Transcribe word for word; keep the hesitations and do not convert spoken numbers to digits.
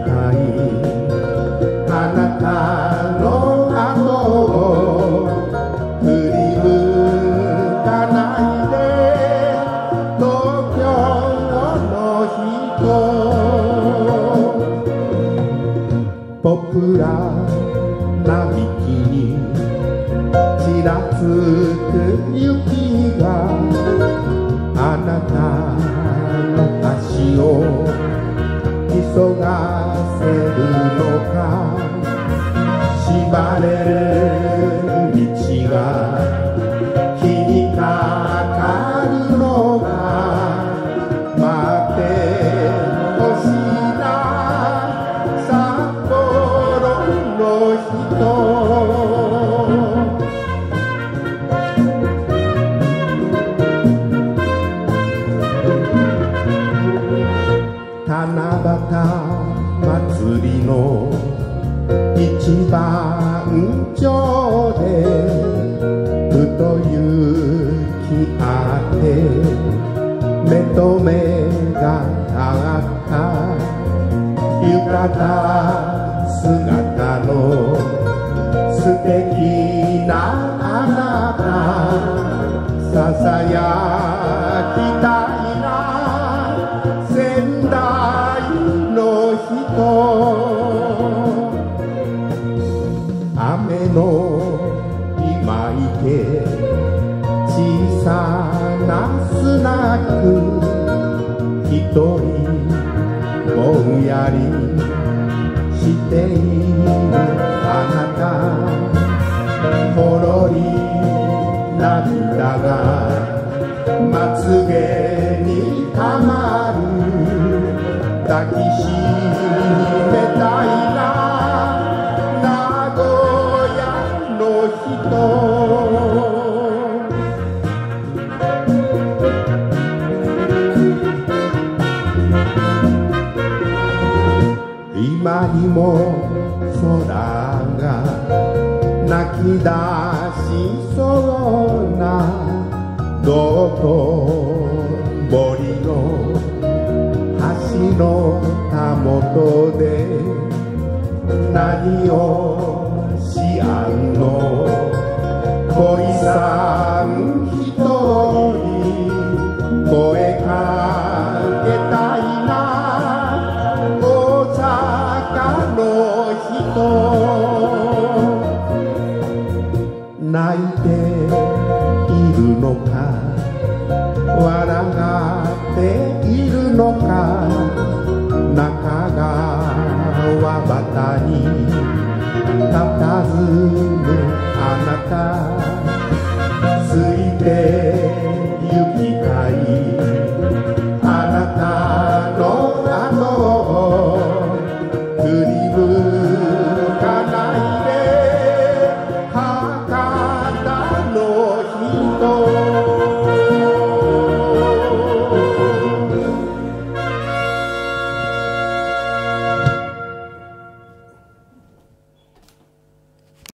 たいあなたの後を振り向かないで東京の人ポプラな道にちらつく雪があなたの足を急がせるのか縛れる道が気にかかるのが待ってほしいな札幌の人七夕祭りの一番上でふと雪あって目と目が合った浴衣姿の素敵なあなたささやきたいな仙台の人雨の今池小さなスナック一人ぼんやりしているあなたほろり涙がまつげにたまる抱きしめたいな名古屋の人今にも空が泣き出しそうな道頓堀の橋のたもとで何をしあんの恋さん一人声かけたいな大阪の人泣いているのか笑っているのか中川端に佇むあなた